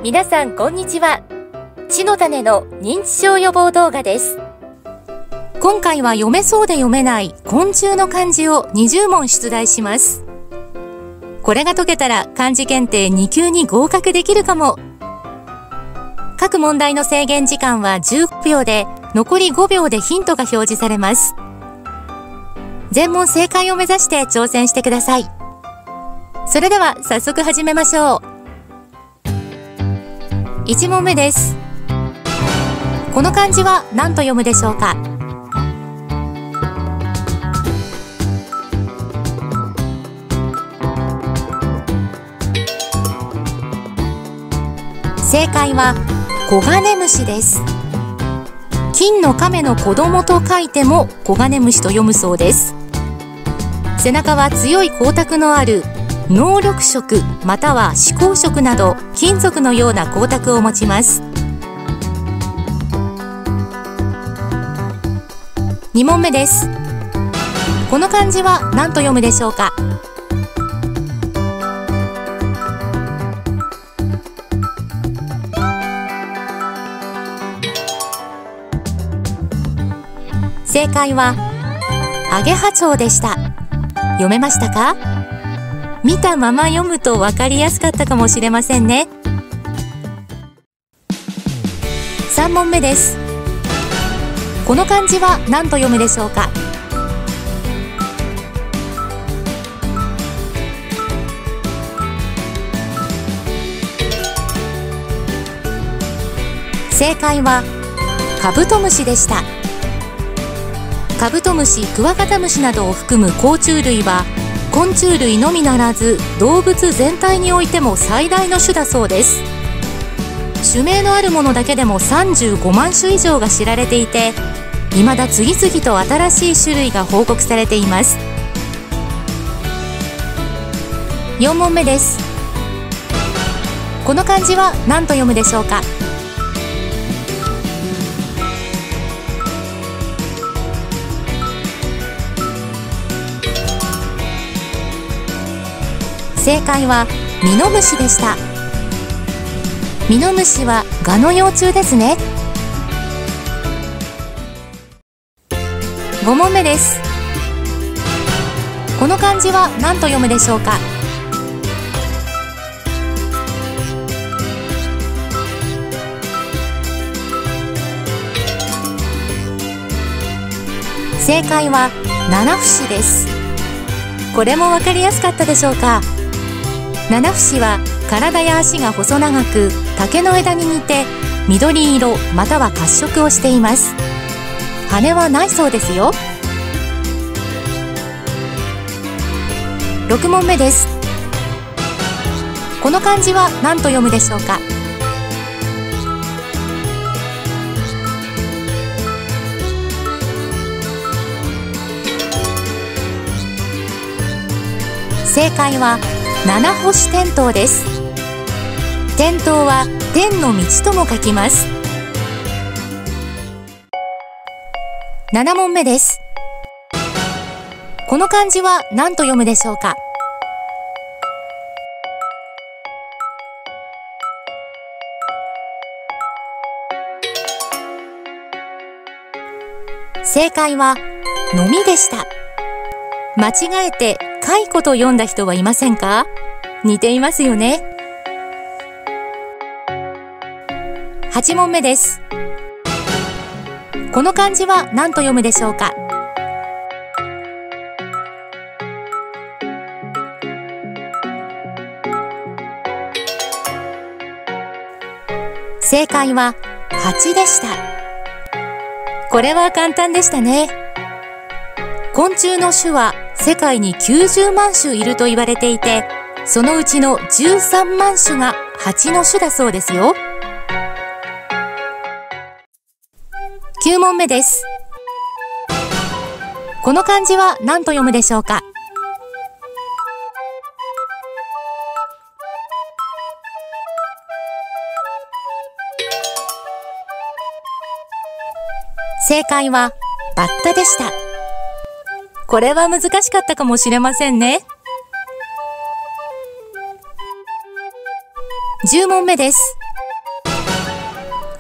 皆さんこんにちは。地の種の認知症予防動画です。今回は読めそうで読めない昆虫の漢字を20問出題します。これが解けたら漢字検定2級に合格できるかも。各問題の制限時間は15秒で、残り5秒でヒントが表示されます。全問正解を目指して挑戦してください。それでは早速始めましょう。1問目です。この漢字は何と読むでしょうか？正解はコガネムシです。金の亀の子供と書いてもコガネムシと読むそうです。背中は強い光沢のある濃緑色または紫光色など金属のような光沢を持ちます。2問目です。この漢字は何と読むでしょうか？正解はアゲハチョウでした。読めましたか？見たまま読むと分かりやすかったかもしれませんね。3問目です。この漢字は何と読むでしょうか？正解はカブトムシでした。カブトムシ、クワガタムシなどを含む甲虫類は昆虫類のみならず動物全体においても最大の種だそうです。種名のあるものだけでも35万種以上が知られていて、未だ次々と新しい種類が報告されています。4問目です。この漢字は何と読むでしょうか？正解はミノムシでした。ミノムシはガの幼虫ですね。5問目です。この漢字は何と読むでしょうか？正解は七節です。これも分かりやすかったでしょうか？七節は体や足が細長く竹の枝に似て緑色または褐色をしています。羽はないそうですよ。6問目です。この漢字は何と読むでしょうか？正解は七星点灯です。点灯は天の道とも書きます。7問目です。この漢字は何と読むでしょうか？正解はのみでした。間違えて蚕と読んだ人はいませんか？似ていますよね。8問目です。この漢字は何と読むでしょうか？正解は蜂でした。これは簡単でしたね。昆虫の種は世界に90万種いると言われていて、そのうちの13万種が蜂の種だそうですよ。9問目です。この漢字は何と読むでしょうか？正解はバッタでした。これは難しかったかもしれませんね。10問目です。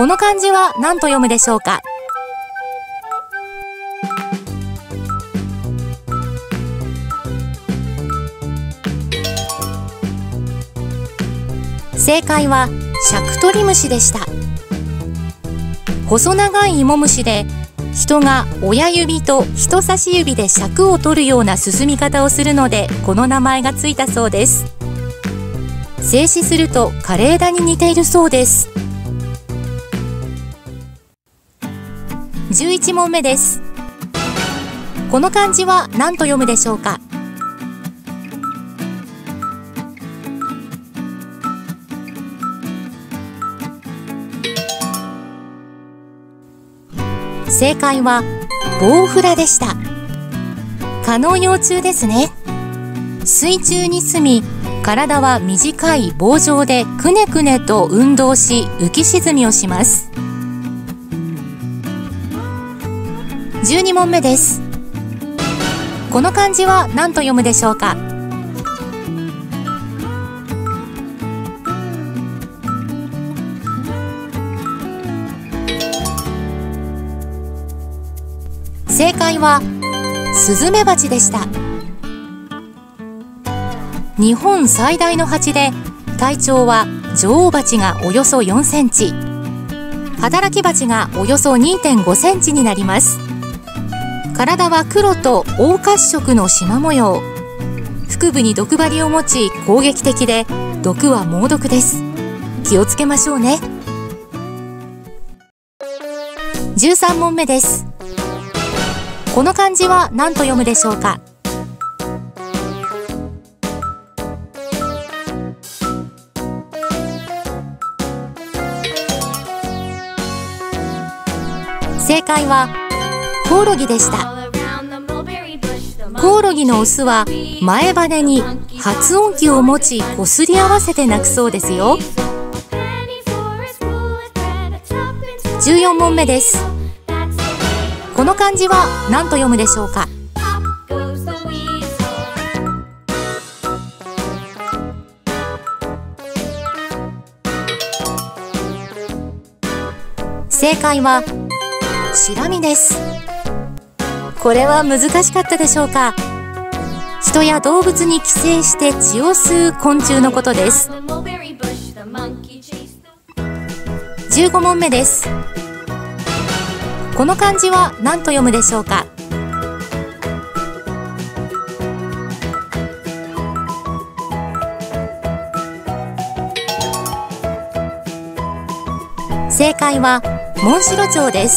この漢字は何と読むでしょうか？正解はシャクトリムシでした。細長い芋虫で、人が親指と人差し指で尺を取るような進み方をするので、この名前がついたそうです。静止すると枯れ枝に似ているそうです。11問目です。この漢字は何と読むでしょうか？正解はボウフラでした。蚊の幼虫ですね。水中に住み、体は短い棒状でくねくねと運動し、浮き沈みをします。12問目です。この漢字は何と読むでしょうか？正解はスズメバチでした。日本最大の蜂で、体長は女王蜂がおよそ4センチ、働き蜂がおよそ 2.5 センチになります。体は黒と黄褐色の縞模様。腹部に毒針を持ち攻撃的で、毒は猛毒です。気をつけましょうね。13問目です。この漢字は何と読むでしょうか？正解はコオロギでした。コオロギのオスは前羽に発音器を持ち、こすり合わせて鳴くそうですよ。14問目です。この漢字は何と読むでしょうか？正解はシラミです。これは難しかったでしょうか？人や動物に寄生して血を吸う昆虫のことです。15問目です。この漢字は何と読むでしょうか？正解はモンシロチョウです。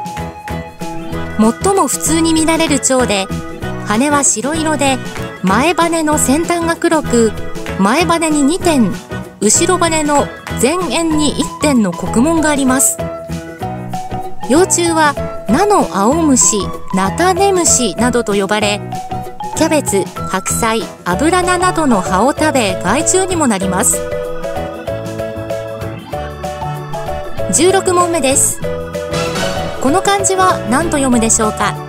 最も普通に見られる蝶で、羽は白色で、前羽の先端が黒く、前羽に2点、後ろ羽の前縁に1点の刻紋があります。幼虫は菜の青虫、菜種虫などと呼ばれ、キャベツ、白菜、アブラナなどの葉を食べ、害虫にもなります。16問目です。この漢字は何と読むでしょうか？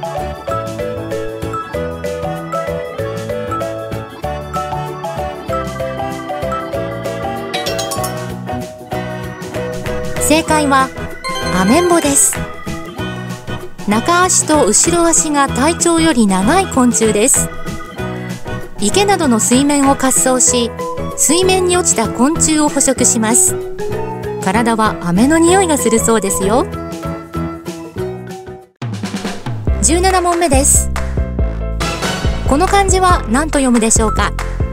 正解はアメンボです。中足と後ろ足が体長より長い昆虫です。池などの水面を滑走し、水面に落ちた昆虫を捕食します。体は飴の匂いがするそうですよ。17問目です。この漢字は何と読むでしょうか？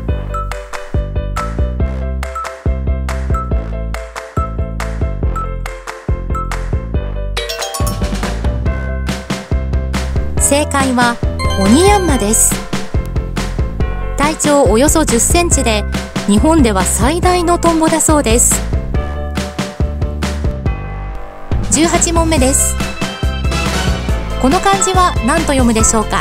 正解はオニヤンマです。体長およそ10センチで、日本では最大のトンボだそうです。18問目です。この漢字は何と読むでしょうか？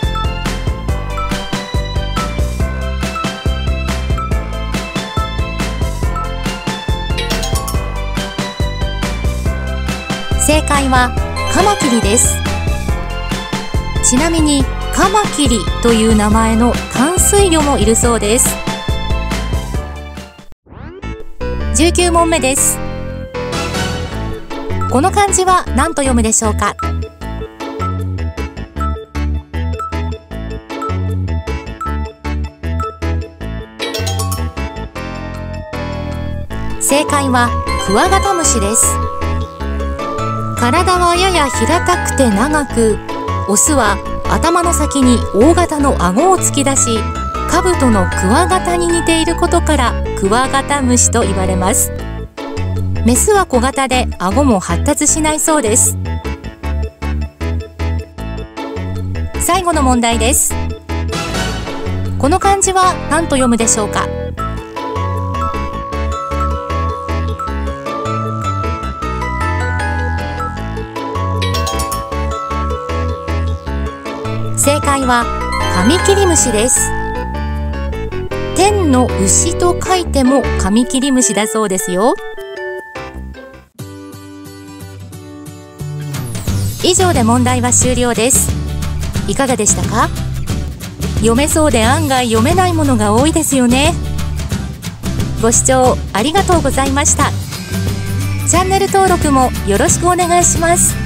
正解はカマキリです。ちなみにカマキリという名前の淡水魚もいるそうです。19問目です。 この漢字は何と読むでしょうか？正解はクワガタムシです。体はやや平たくて長く、オスは頭の先に大型の顎を突き出し、兜のクワガタに似ていることからクワガタムシと言われます。メスは小型で顎も発達しないそうです。最後の問題です。この漢字は何と読むでしょうか？正解はカミキリムシです。天の牛と書いてもカミキリムシだそうですよ。以上で問題は終了です。いかがでしたか？読めそうで案外読めないものが多いですよね。ご視聴ありがとうございました。チャンネル登録もよろしくお願いします。